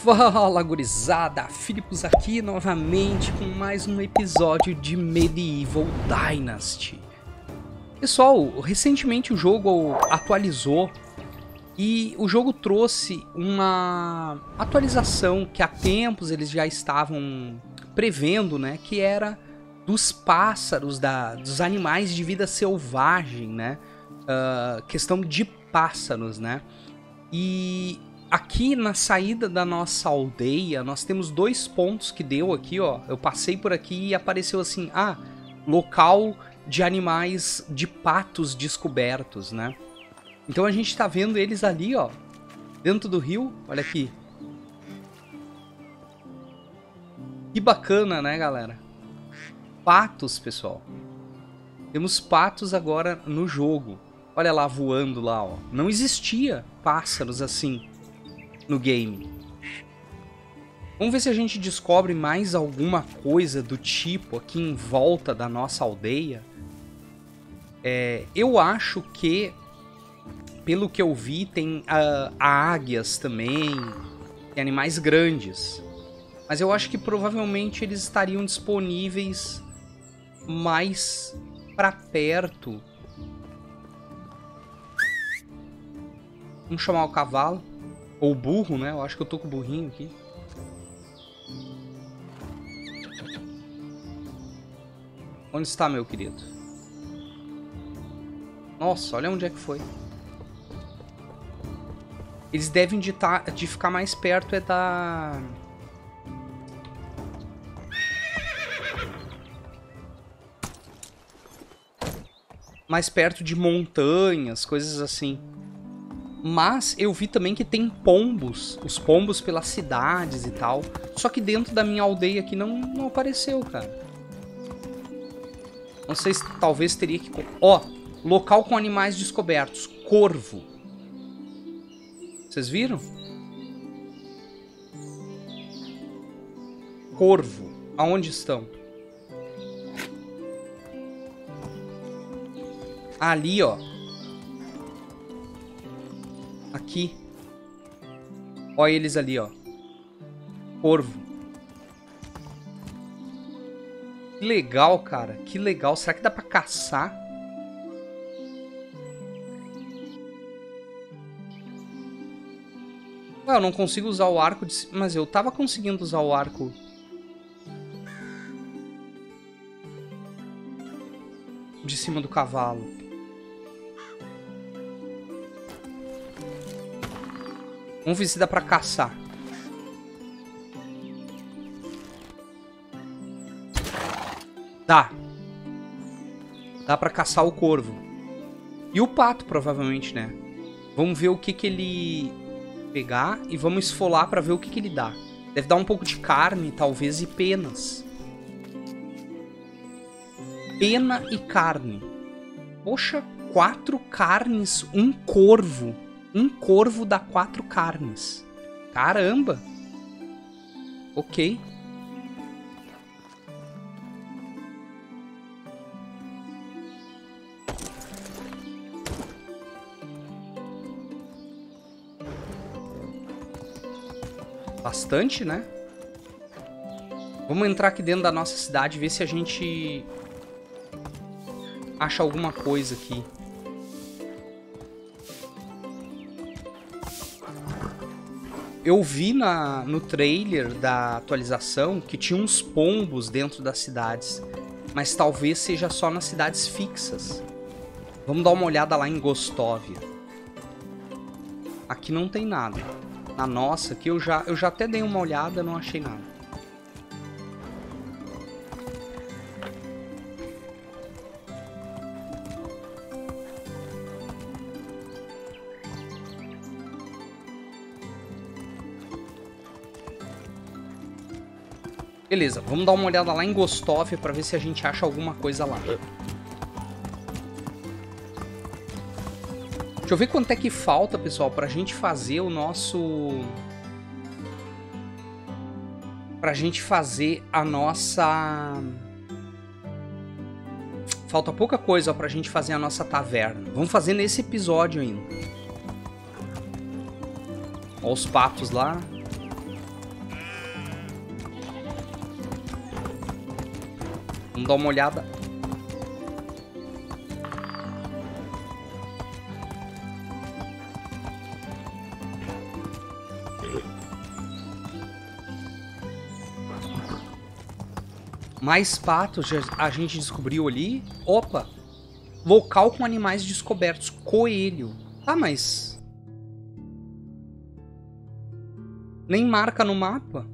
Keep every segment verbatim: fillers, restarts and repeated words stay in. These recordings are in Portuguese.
Fala, gurizada! Filipos aqui novamente com mais um episódio de Medieval Dynasty. Pessoal, recentemente o jogo atualizou e o jogo trouxe uma atualização que há tempos eles já estavam prevendo, né? Que era dos pássaros, da, dos animais de vida selvagem, né? Uh, questão de pássaros, né? E aqui na saída da nossa aldeia, nós temos dois pontos que deu aqui, ó. Eu passei por aqui e apareceu assim, ah, local de animais, de patos descobertos, né? Então a gente tá vendo eles ali, ó, dentro do rio. Olha aqui. Que bacana, né, galera? Patos, pessoal. Temos patos agora no jogo. Olha lá voando lá, ó. Não existia pássaros assim no game. Vamos ver se a gente descobre mais alguma coisa do tipo aqui em volta da nossa aldeia. É, eu acho que, pelo que eu vi, tem uh, águias também, tem animais grandes. Mas eu acho que provavelmente eles estariam disponíveis mais pra perto. Vamos chamar o cavalo. Ou o burro, né? Eu acho que eu tô com o burrinho aqui. Onde está, meu querido? Nossa, olha onde é que foi. Eles devem de, tá, de ficar mais perto é da... mais perto de montanhas, coisas assim. Mas eu vi também que tem pombos, os pombos pelas cidades e tal. Só que dentro da minha aldeia aqui não, não apareceu, cara. Não sei se talvez teria que... Ó, local com animais descobertos. Corvo. Vocês viram? Corvo. Aonde estão? Ali, ó. Aqui. Olha eles ali, ó. Corvo. Que legal, cara. Que legal. Será que dá pra caçar? Ué, eu não consigo usar o arco de... Mas eu tava conseguindo usar o arco. De cima do cavalo. Vamos ver se dá pra caçar. Dá. Dá pra caçar o corvo. E o pato, provavelmente, né? Vamos ver o que que ele pegar e vamos esfolar pra ver o que que ele dá. Deve dar um pouco de carne, talvez, e penas. Pena e carne. Poxa, quatro carnes, um corvo. Um corvo dá quatro carnes. Caramba! Ok. Bastante, né? Vamos entrar aqui dentro da nossa cidade e ver se a gente acha alguma coisa aqui. Eu vi na, no trailer da atualização que tinha uns pombos dentro das cidades. Mas talvez seja só nas cidades fixas. Vamos dar uma olhada lá em Gostóvia. Aqui não tem nada. Na nossa aqui eu já, eu já até dei uma olhada, não achei nada. Beleza, vamos dar uma olhada lá em Gostóvia pra ver se a gente acha alguma coisa lá. Deixa eu ver quanto é que falta, pessoal, pra gente fazer o nosso... Pra gente fazer a nossa... Falta pouca coisa, ó, pra gente fazer a nossa taverna. Vamos fazer nesse episódio ainda. Ó os patos lá. Vamos dar uma olhada. Mais patos a gente descobriu ali. Opa! Local com animais descobertos. Coelho. Ah, mas... nem marca no mapa.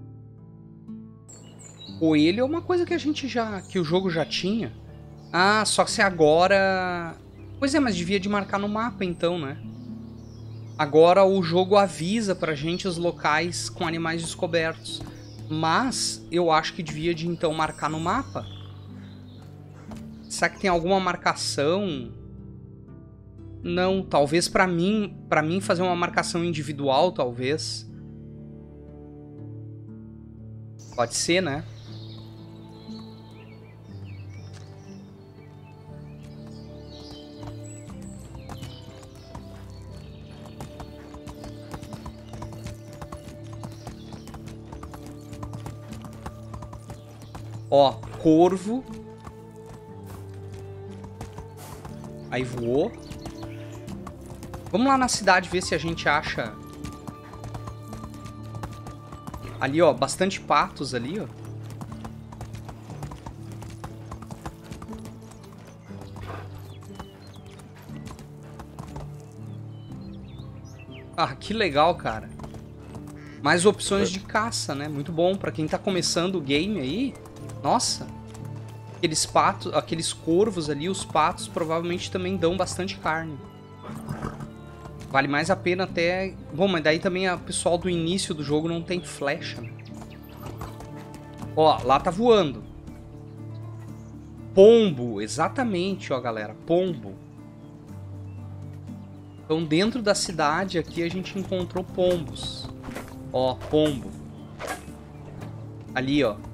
Coelho é uma coisa que a gente já... que o jogo já tinha. Ah, só que se agora... pois é, mas devia de marcar no mapa então, né? Agora o jogo avisa pra gente os locais com animais descobertos. Mas eu acho que devia de então marcar no mapa. Será que tem alguma marcação? Não, talvez pra mim, para mim fazer uma marcação individual, talvez. Pode ser, né? Ó, corvo. Aí voou. Vamos lá na cidade ver se a gente acha... ali, ó, bastante patos ali, ó. Ah, que legal, cara. Mais opções de caça, né? Muito bom pra quem tá começando o game aí. Nossa. Aqueles patos, aqueles corvos ali, os patos provavelmente também dão bastante carne. Vale mais a pena até... bom, mas daí também o pessoal do início do jogo não tem flecha, né? Ó, lá tá voando. Pombo, exatamente, ó, galera. Pombo. Então dentro da cidade aqui a gente encontrou pombos. Ó, pombo. Ali, ó.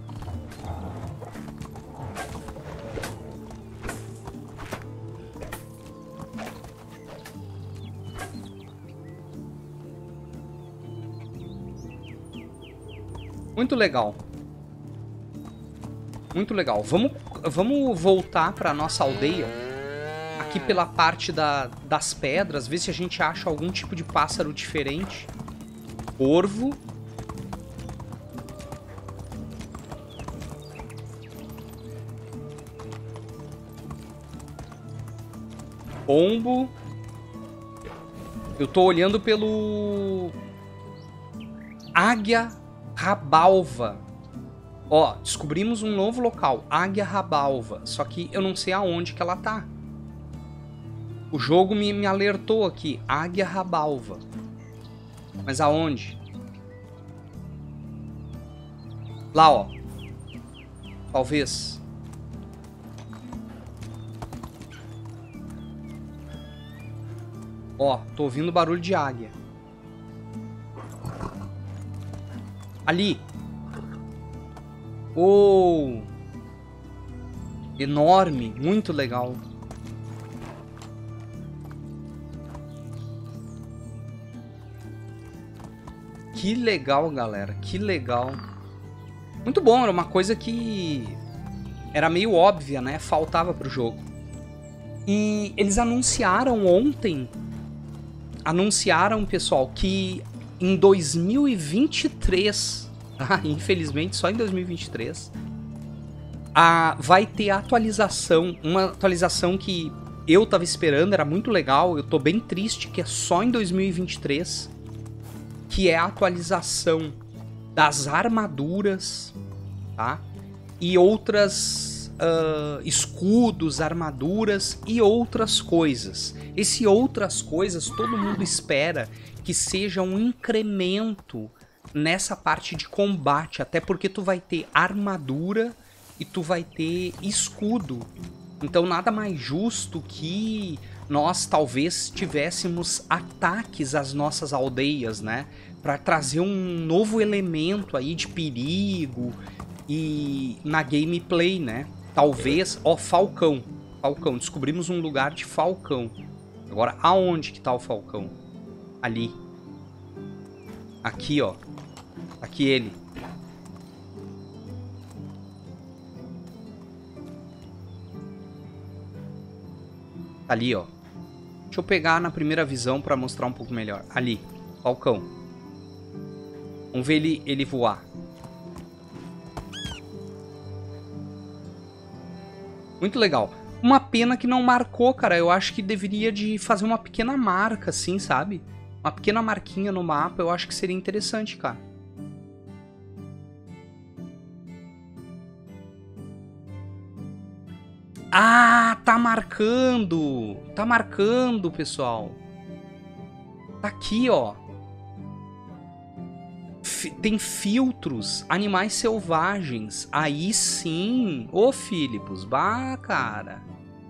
Muito legal. Muito legal. Vamos, vamos voltar para nossa aldeia. Aqui pela parte da, das pedras. Ver se a gente acha algum tipo de pássaro diferente. Corvo. Pombo. Eu tô olhando pelo... águia rabalva. Ó, descobrimos um novo local. Águia rabalva. Só que eu não sei aonde que ela tá. O jogo me, me alertou aqui. Águia rabalva. Mas aonde? Lá, ó. Talvez. Ó, tô ouvindo barulho de águia. Ali. Oh! Enorme, muito legal. Que legal, galera, que legal. Muito bom, era uma coisa que era meio óbvia, né? Faltava pro jogo. E eles anunciaram ontem, anunciaram, pessoal, que em dois mil e vinte e três, ah, infelizmente só em dois mil e vinte e três, a, vai ter a atualização, uma atualização que eu tava esperando, era muito legal, eu tô bem triste que é só em dois mil e vinte e três, que é a atualização das armaduras, tá? E outras uh, escudos, armaduras e outras coisas. Esse outras coisas todo mundo espera que seja um incremento nessa parte de combate, até porque tu vai ter armadura e tu vai ter escudo. Então nada mais justo que nós talvez tivéssemos ataques às nossas aldeias, né? Para trazer um novo elemento aí de perigo e na gameplay, né? Talvez, ó, falcão. Falcão, descobrimos um lugar de falcão. Agora, aonde que tá o falcão? Ali. Aqui, ó. Aqui ele. Tá ali, ó. Deixa eu pegar na primeira visão pra mostrar um pouco melhor. Ali, falcão. Vamos ver ele, ele voar. Muito legal. Uma pena que não marcou, cara. Eu acho que deveria de fazer uma pequena marca, assim, sabe? Uma pequena marquinha no mapa, eu acho que seria interessante, cara. Ah, tá marcando. Tá marcando, pessoal. Tá aqui, ó. F- tem filtros, animais selvagens. Aí sim. Ô, Filipos, bah, cara.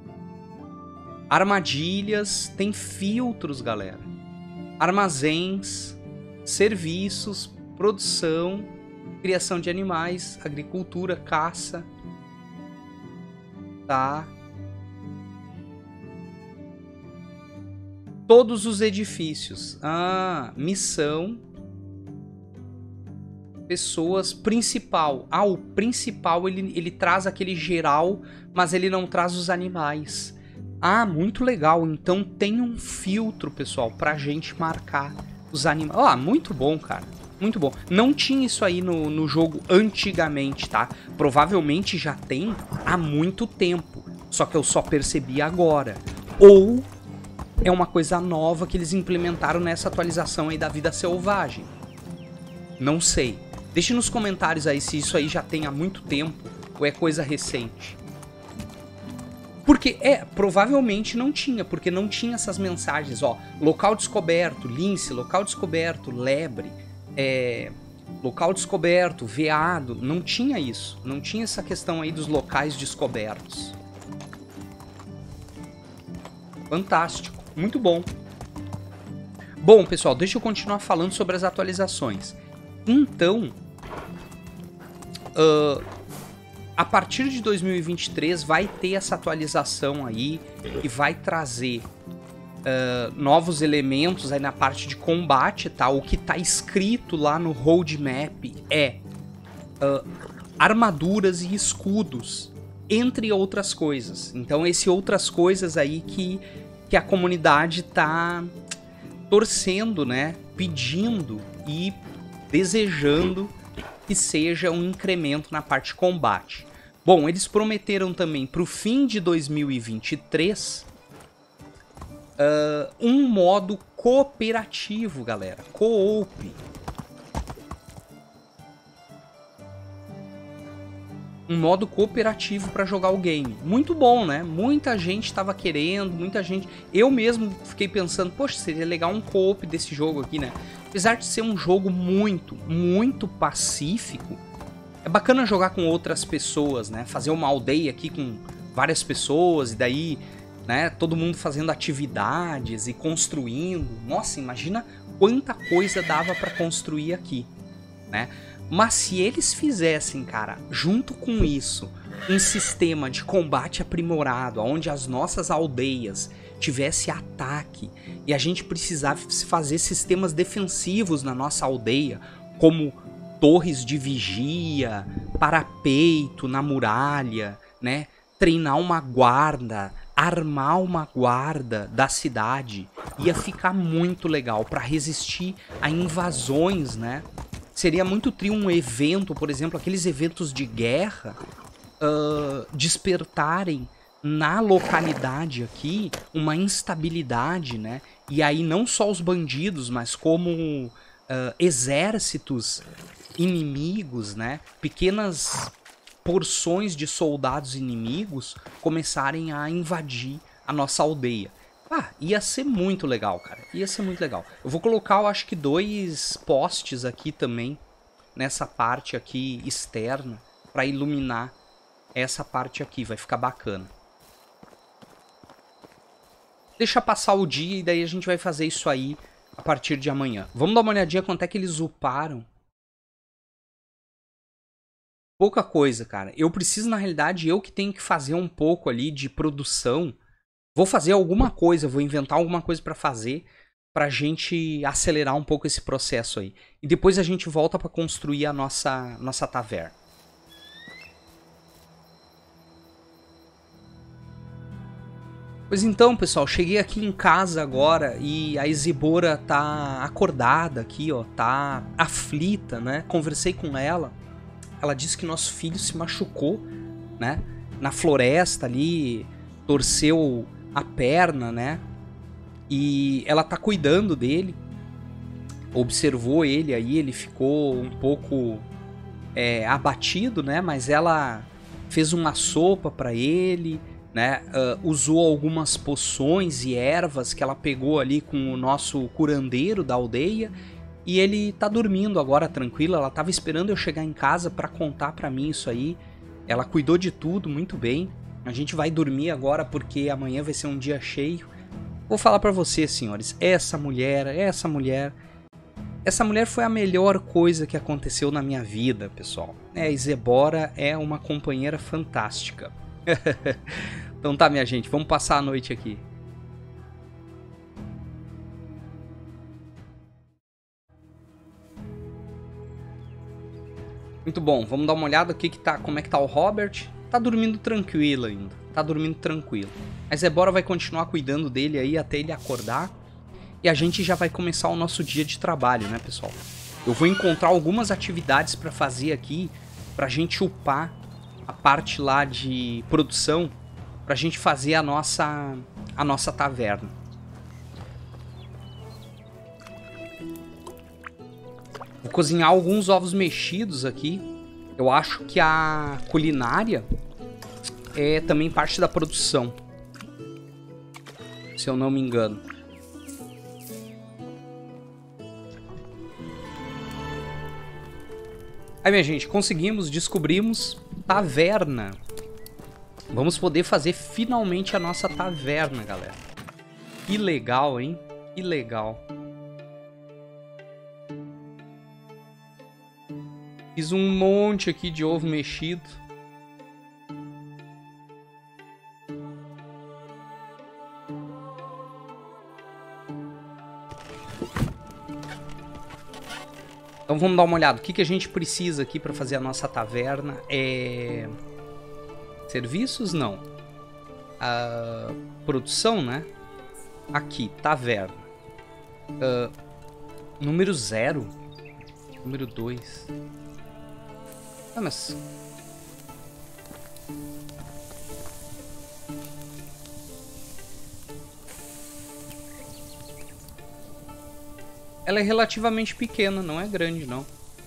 Armadilhas, tem filtros, galera. Armazéns, serviços, produção, criação de animais, agricultura, caça. Tá. Todos os edifícios. Ah, missão. Pessoas, principal. Ah, o principal ele, ele traz aquele geral, mas ele não traz os animais. Ah, muito legal. Então tem um filtro, pessoal, pra gente marcar os animais. Ah, muito bom, cara. Muito bom. Não tinha isso aí no, no jogo antigamente, tá? Provavelmente já tem há muito tempo. Só que eu só percebi agora. Ou é uma coisa nova que eles implementaram nessa atualização aí da vida selvagem. Não sei. Deixe nos comentários aí se isso aí já tem há muito tempo ou é coisa recente. Porque, é, provavelmente não tinha, porque não tinha essas mensagens, ó, local descoberto, lince, local descoberto, lebre, é, local descoberto, veado, não tinha isso, não tinha essa questão aí dos locais descobertos. Fantástico, muito bom. Bom, pessoal, deixa eu continuar falando sobre as atualizações. Então, uh, a partir de dois mil e vinte e três vai ter essa atualização aí que vai trazer uh, novos elementos aí na parte de combate, tá? O que tá escrito lá no roadmap é uh, armaduras e escudos, entre outras coisas. Então, esse outras coisas aí que, que a comunidade tá torcendo, né? Pedindo e desejando que seja um incremento na parte de combate. Bom, eles prometeram também para o fim de dois mil e vinte e três uh, um modo cooperativo, galera. Co-op. Um modo cooperativo para jogar o game. Muito bom, né? Muita gente estava querendo, muita gente... Eu mesmo fiquei pensando, poxa, seria legal um co-op desse jogo aqui, né? Apesar de ser um jogo muito, muito pacífico, é bacana jogar com outras pessoas, né? Fazer uma aldeia aqui com várias pessoas e daí, né, todo mundo fazendo atividades e construindo. Nossa, imagina quanta coisa dava para construir aqui, né? Mas se eles fizessem, cara, junto com isso, um sistema de combate aprimorado, onde as nossas aldeias tivesse ataque e a gente precisasse fazer sistemas defensivos na nossa aldeia, como torres de vigia, parapeito na muralha, né? Treinar uma guarda, armar uma guarda da cidade, ia ficar muito legal para resistir a invasões, né? Seria muito trio um evento, por exemplo, aqueles eventos de guerra uh, despertarem na localidade aqui uma instabilidade, né? E aí não só os bandidos, mas como uh, exércitos inimigos, né? Pequenas porções de soldados inimigos começarem a invadir a nossa aldeia. Ah, ia ser muito legal, cara. Ia ser muito legal. Eu vou colocar, eu acho que dois postes aqui também, nessa parte aqui externa, para iluminar essa parte aqui. Vai ficar bacana. Deixa passar o dia e daí a gente vai fazer isso aí a partir de amanhã. Vamos dar uma olhadinha quanto é que eles uparam. Pouca coisa, cara. Eu preciso, na realidade, eu que tenho que fazer um pouco ali de produção. Vou fazer alguma coisa, vou inventar alguma coisa pra fazer, pra gente acelerar um pouco esse processo aí. E depois a gente volta pra construir a nossa, nossa taverna. Pois então, pessoal, cheguei aqui em casa agora e a Isibora tá acordada aqui, ó, tá aflita, né? Conversei com ela, ela disse que nosso filho se machucou, né? Na floresta ali, torceu a perna, né? E ela tá cuidando dele, observou ele aí, ele ficou um pouco é, abatido, né? Mas ela fez uma sopa pra ele, né? Uh, usou algumas poções e ervas que ela pegou ali com o nosso curandeiro da aldeia e ele tá dormindo agora tranquilo. Ela tava esperando eu chegar em casa pra contar pra mim isso aí. Ela cuidou de tudo muito bem. A gente vai dormir agora porque amanhã vai ser um dia cheio. Vou falar pra vocês, senhores, essa mulher, essa mulher, essa mulher foi a melhor coisa que aconteceu na minha vida, pessoal. É, a Isibora é uma companheira fantástica. Então tá, minha gente, vamos passar a noite aqui. Muito bom, vamos dar uma olhada aqui que tá, como é que tá o Robert. Tá dormindo tranquilo ainda, tá dormindo tranquilo. A Isibora vai continuar cuidando dele aí até ele acordar. E a gente já vai começar o nosso dia de trabalho, né, pessoal? Eu vou encontrar algumas atividades pra fazer aqui, pra gente upar a parte lá de produção, pra gente fazer a nossa, a nossa taverna. Vou cozinhar alguns ovos mexidos aqui. Eu acho que a culinária é também parte da produção, se eu não me engano. Aí, minha gente, conseguimos, descobrimos taverna. Vamos poder fazer finalmente a nossa taverna, galera. Que legal, hein? Que legal. Fiz um monte aqui de ovo mexido. Então vamos dar uma olhada. O que, que a gente precisa aqui para fazer a nossa taverna? É... Serviços? Não. Uh, produção, né? Aqui, taverna. Uh, número zero. Número dois. Ah, mas... Ela é relativamente pequena, não é grande, não.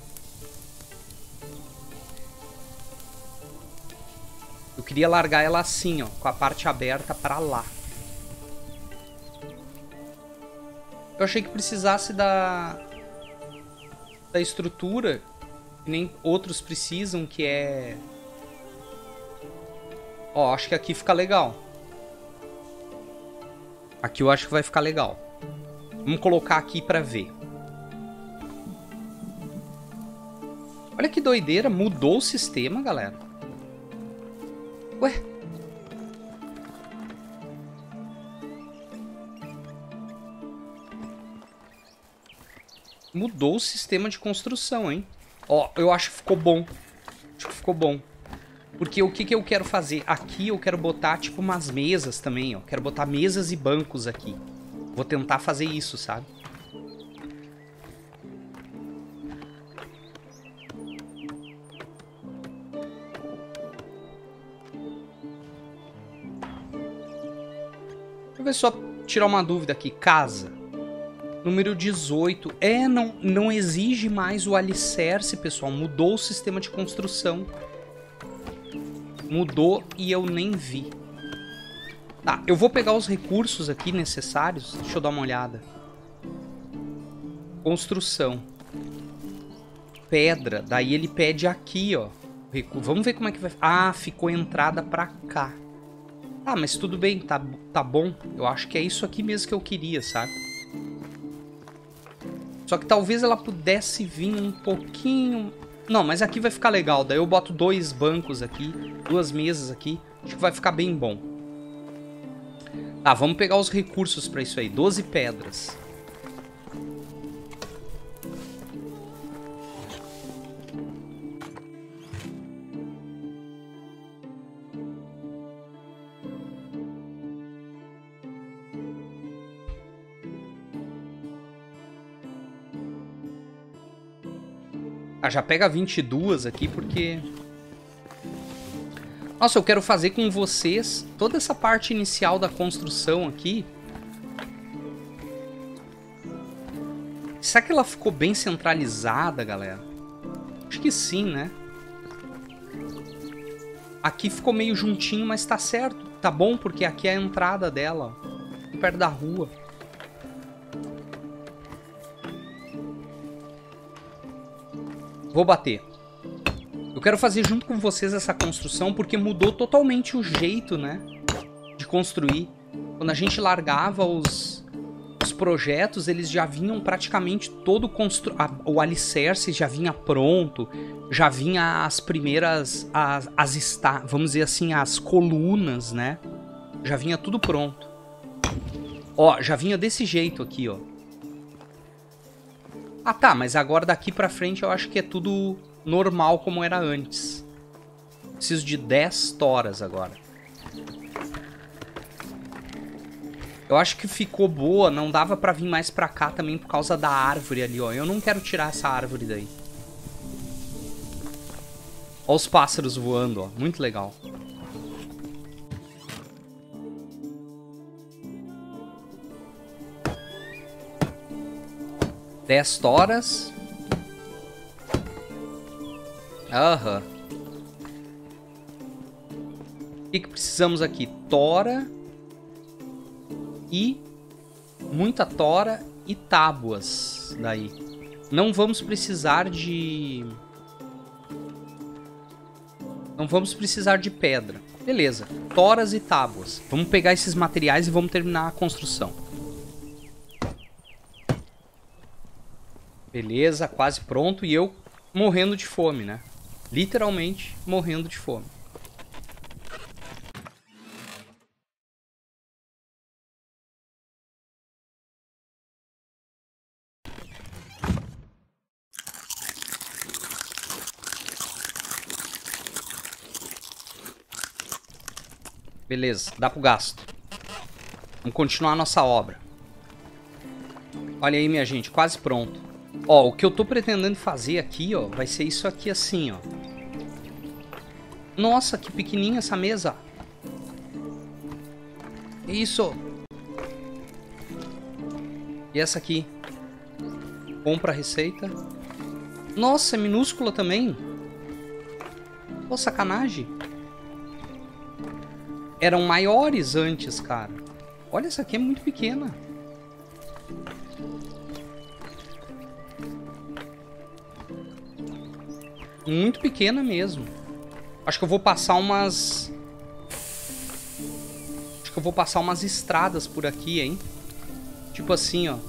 Eu queria largar ela assim, ó, com a parte aberta pra lá. Eu achei que precisasse da... da estrutura, que nem outros precisam, que é... Ó, acho que aqui fica legal. Aqui eu acho que vai ficar legal. Vamos colocar aqui pra ver. Olha que doideira, mudou o sistema, galera. Ué? Mudou o sistema de construção, hein? Ó, eu acho que ficou bom. Acho que ficou bom. Porque o que, que eu quero fazer? Aqui eu quero botar, tipo, umas mesas também, ó. Quero botar mesas e bancos aqui. Vou tentar fazer isso, sabe? Deixa eu ver só tirar uma dúvida aqui. Casa. Número dezoito. É, não, não exige mais o alicerce, pessoal. Mudou o sistema de construção. Mudou e eu nem vi. Tá, eu vou pegar os recursos aqui necessários. Deixa eu dar uma olhada. Construção. Pedra. Daí ele pede aqui, ó. Vamos ver como é que vai... Ah, ficou entrada pra cá. Ah, mas tudo bem, tá, tá bom. Eu acho que é isso aqui mesmo que eu queria, sabe? Só que talvez ela pudesse vir um pouquinho... Não, mas aqui vai ficar legal. Daí eu boto dois bancos aqui, duas mesas aqui. Acho que vai ficar bem bom. Tá, vamos pegar os recursos pra isso aí. doze pedras. Ah, já pega vinte e duas aqui, porque... Nossa, eu quero fazer com vocês toda essa parte inicial da construção aqui. Será que ela ficou bem centralizada, galera? Acho que sim, né? Aqui ficou meio juntinho, mas tá certo. Tá bom, porque aqui é a entrada dela, ó. Perto da rua. Vou bater. Eu quero fazer junto com vocês essa construção, porque mudou totalmente o jeito, né? De construir. Quando a gente largava os... Os projetos, eles já vinham praticamente todo constru... o alicerce já vinha pronto, já vinha as primeiras, as, as esta... vamos dizer assim, as colunas, né? Já vinha tudo pronto. Ó, já vinha desse jeito aqui, ó. Ah, tá, mas agora daqui pra frente eu acho que é tudo normal como era antes. Preciso de dez toras agora. Eu acho que ficou boa, não dava pra vir mais pra cá também por causa da árvore ali, ó. Eu não quero tirar essa árvore daí. Ó os pássaros voando, ó. Muito legal. dez toras. Aham. O que que precisamos aqui? Tora... E muita tora e tábuas daí. Não vamos precisar de... Não vamos precisar de pedra. Beleza, toras e tábuas. Vamos pegar esses materiais e vamos terminar a construção. Beleza, quase pronto. E eu morrendo de fome, né? Literalmente morrendo de fome. Beleza, dá pro gasto. Vamos continuar a nossa obra. Olha aí, minha gente, quase pronto. Ó, o que eu tô pretendendo fazer aqui, ó, vai ser isso aqui assim, ó. Nossa, que pequenininha essa mesa. Isso. E essa aqui? Compra a receita. Nossa, é minúscula também. Pô, sacanagem. Eram maiores antes, cara. Olha, essa aqui é muito pequena. Muito pequena mesmo. Acho que eu vou passar umas... Acho que eu vou passar umas estradas por aqui, hein? Tipo assim, ó.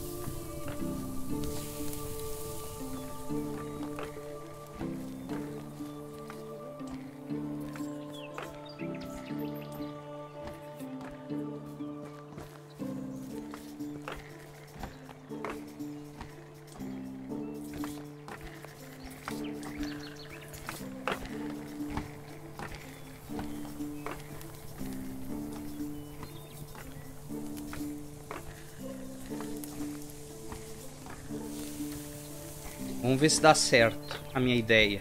Vamos ver se dá certo a minha ideia.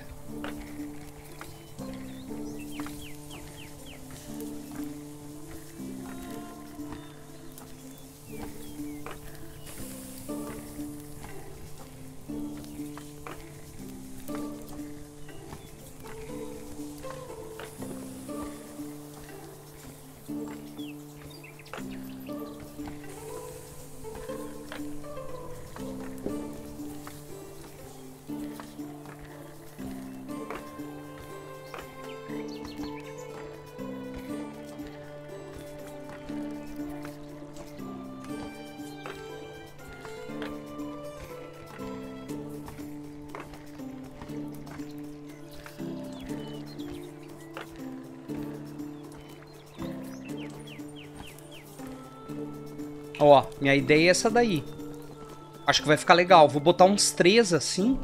Ó, minha ideia é essa daí. Acho que vai ficar legal. Vou botar uns três assim.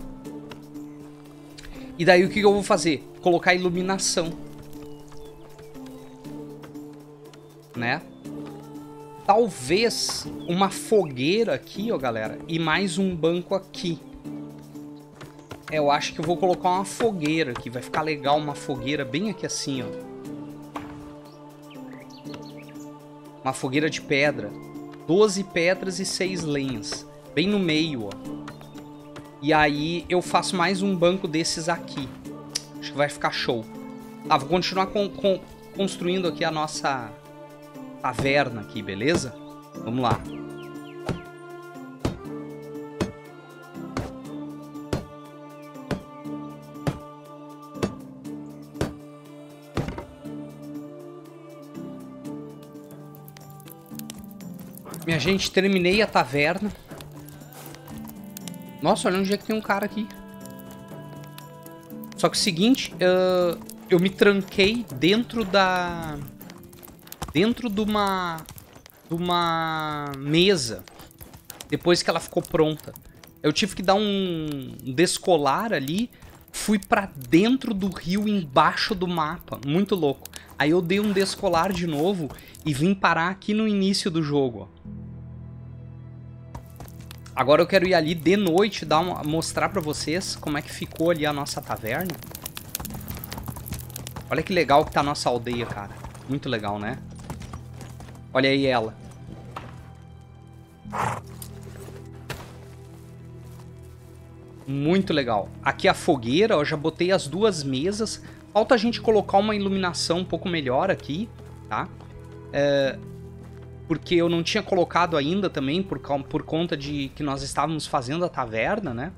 E daí o que eu vou fazer? Colocar iluminação. Né? Talvez uma fogueira aqui, ó, galera. E mais um banco aqui. É, eu acho que eu vou colocar uma fogueira aqui. Vai ficar legal uma fogueira bem aqui assim, ó. Uma fogueira de pedra. doze pedras e seis lenhas. Bem no meio, ó. E aí eu faço mais um banco desses aqui. Acho que vai ficar show. Tá, vou continuar com, com, construindo aqui a nossa taverna aqui, beleza? Vamos lá. Minha gente, terminei a taverna. Nossa, olha onde é que tem um cara aqui. Só que é o seguinte, uh, eu me tranquei dentro da... Dentro de uma... De uma mesa. Depois que ela ficou pronta. Eu tive que dar um descolar ali. Fui pra dentro do rio, embaixo do mapa. Muito louco. Aí eu dei um descolar de novo e vim parar aqui no início do jogo, ó. Agora eu quero ir ali de noite, dar uma, mostrar pra vocês como é que ficou ali a nossa taverna. Olha que legal que tá a nossa aldeia, cara. Muito legal, né? Olha aí ela. Muito legal. Aqui a fogueira, eu já botei as duas mesas. Falta a gente colocar uma iluminação um pouco melhor aqui, tá? É... Porque eu não tinha colocado ainda também, por, por conta de que nós estávamos fazendo a taverna, né?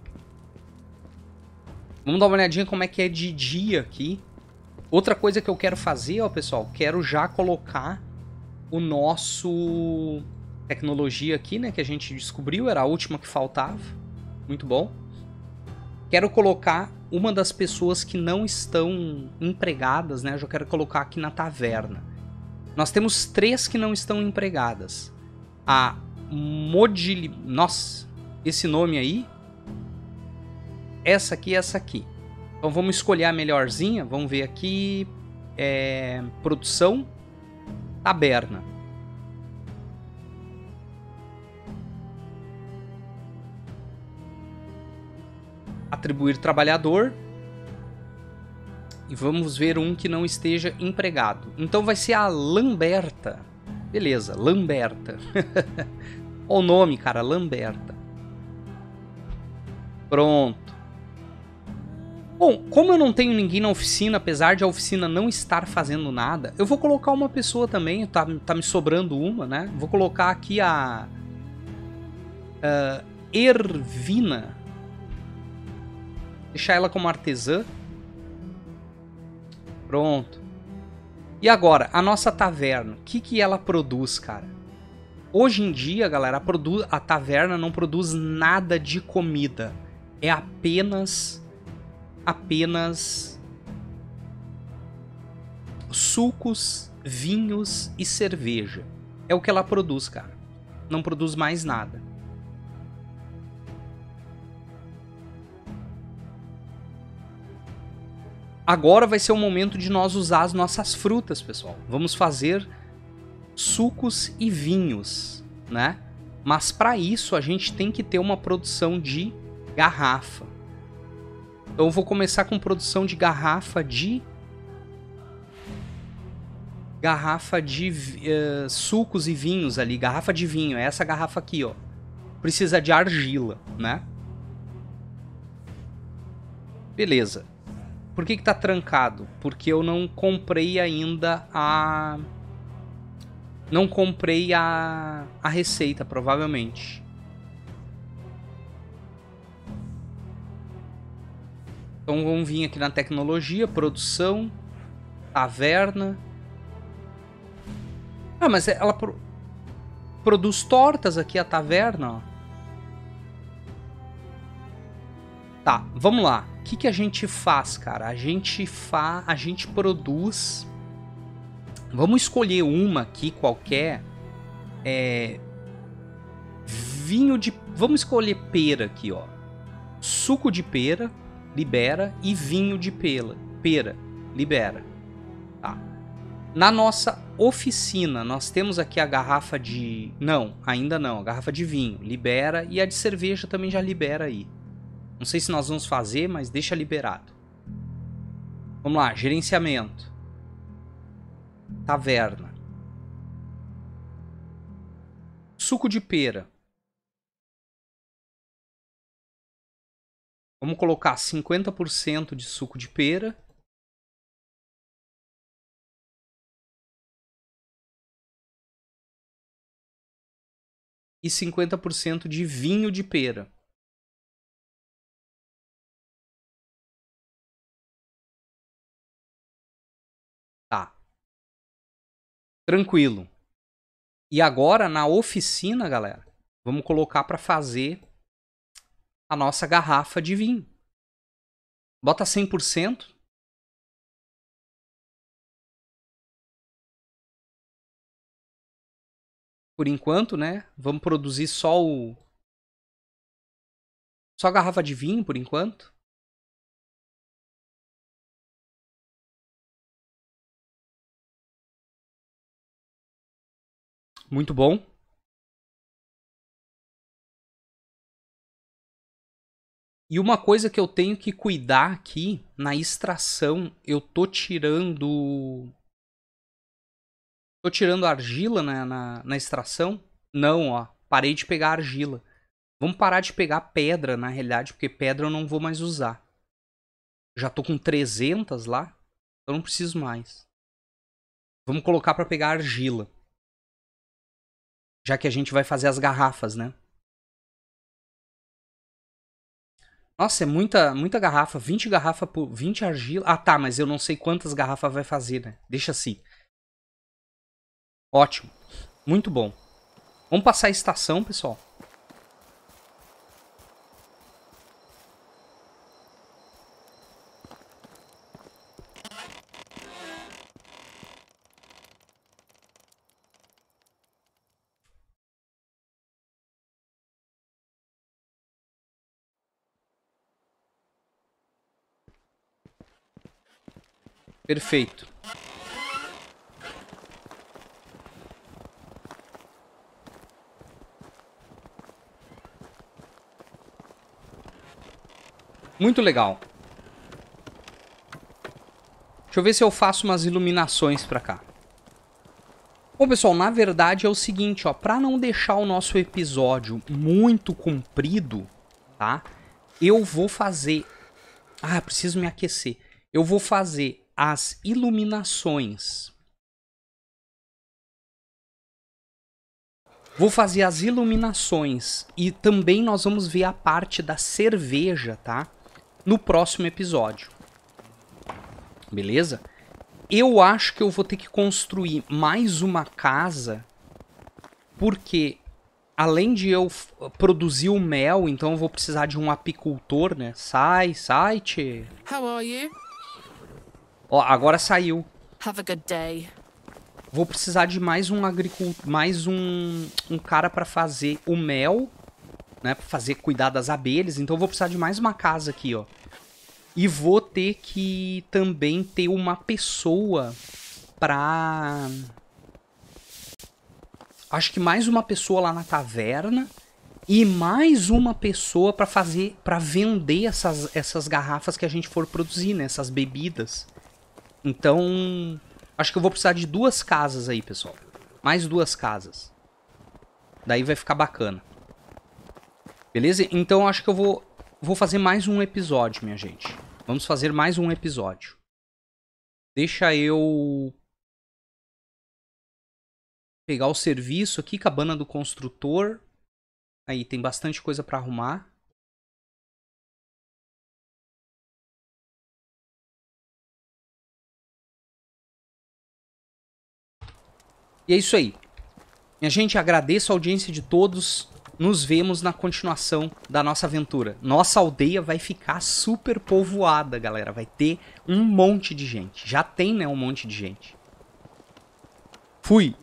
Vamos dar uma olhadinha como é que é de dia aqui. Outra coisa que eu quero fazer, ó, pessoal, quero já colocar o nosso... Tecnologia aqui, né, que a gente descobriu, era a última que faltava. Muito bom. Quero colocar uma das pessoas que não estão empregadas, né, eu já quero colocar aqui na taverna. Nós temos três que não estão empregadas. A Modili... Nossa, esse nome aí. Essa aqui e essa aqui. Então vamos escolher a melhorzinha. Vamos ver aqui. É... Produção. Taberna. Atribuir trabalhador. E vamos ver um que não esteja empregado. Então vai ser a Lamberta. Beleza, Lamberta. Olha o nome, cara, Lamberta. Pronto. Bom, como eu não tenho ninguém na oficina, apesar de a oficina não estar fazendo nada, eu vou colocar uma pessoa também, tá, tá me sobrando uma, né? Vou colocar aqui a... Uh, Ervina. Deixar ela como artesã. Pronto. E agora, a nossa taverna. O que, que ela produz, cara? Hoje em dia, galera, a, produ a taverna não produz nada de comida. É apenas... Apenas... sucos, vinhos e cerveja. É o que ela produz, cara. Não produz mais nada. Agora vai ser o momento de nós usar as nossas frutas, pessoal. Vamos fazer sucos e vinhos, né? Mas para isso a gente tem que ter uma produção de garrafa. Então eu vou começar com produção de garrafa de... Garrafa de uh, sucos e vinhos ali. Garrafa de vinho. É essa garrafa aqui, ó. Precisa de argila, né? Beleza. Por que que tá trancado? Porque eu não comprei ainda a... Não comprei a, a receita, provavelmente. Então vamos vir aqui na tecnologia, produção, taverna. Ah, mas ela pro... produz tortas aqui, a taverna, ó. Tá, vamos lá. O que que a gente faz, cara? A gente fa... a gente produz... Vamos escolher uma aqui, qualquer. É... Vinho de... Vamos escolher pera aqui, ó. Suco de pera, libera. E vinho de pera, pera, libera. Tá. Na nossa oficina, nós temos aqui a garrafa de... Não, ainda não. A garrafa de vinho, libera. E a de cerveja também já libera aí. Não sei se nós vamos fazer, mas deixa liberado. Vamos lá, gerenciamento. Taverna. Suco de pera. Vamos colocar cinquenta por cento de suco de pera. E cinquenta por cento de vinho de pera. Tá. Tranquilo. E agora, na oficina, galera, vamos colocar para fazer a nossa garrafa de vinho. Bota cem por cento. Por enquanto, né? Vamos produzir só o... Só a garrafa de vinho, por enquanto. Muito bom. E uma coisa que eu tenho que cuidar aqui, na extração, eu tô tirando... Tô tirando argila na, na, na extração? Não, ó. Parei de pegar argila. Vamos parar de pegar pedra, na realidade, porque pedra eu não vou mais usar. Já tô com trezentas lá, então não preciso mais. Vamos colocar pra pegar argila. Já que a gente vai fazer as garrafas, né? Nossa, é muita, muita garrafa. vinte garrafas por... vinte argila. Ah, tá, mas eu não sei quantas garrafas vai fazer, né? Deixa assim. Ótimo. Muito bom. Vamos passar a estação, pessoal. Perfeito. Muito legal. Deixa eu ver se eu faço umas iluminações pra cá. Bom, pessoal, na verdade é o seguinte, ó. Pra não deixar o nosso episódio muito comprido, tá? Eu vou fazer... Ah, preciso me aquecer. Eu vou fazer as iluminações. Vou fazer as iluminações. E também nós vamos ver a parte da cerveja, tá? No próximo episódio. Beleza? Eu acho que eu vou ter que construir mais uma casa. Porque, além de eu produzir o mel, então eu vou precisar de um apicultor, né? Sai, sai, tchê. How are you? Ó, agora saiu. Have a good day. Vou precisar de mais um agricultor, mais um, um cara pra fazer o mel, né? Pra fazer, cuidar das abelhas. Então eu vou precisar de mais uma casa aqui, ó. E vou ter que também ter uma pessoa pra... Acho que mais uma pessoa lá na taverna. E mais uma pessoa pra fazer, pra vender essas, essas garrafas que a gente for produzir, né? Essas bebidas. Então, acho que eu vou precisar de duas casas aí, pessoal. Mais duas casas. Daí vai ficar bacana. Beleza? Então, acho que eu vou, vou fazer mais um episódio, minha gente. Vamos fazer mais um episódio. Deixa eu pegar o serviço aqui, cabana do construtor. Aí, tem bastante coisa pra arrumar. E é isso aí. Minha gente, agradeço a audiência de todos. Nos vemos na continuação da nossa aventura. Nossa aldeia vai ficar super povoada, galera. Vai ter um monte de gente. Já tem, né, um monte de gente. Fui!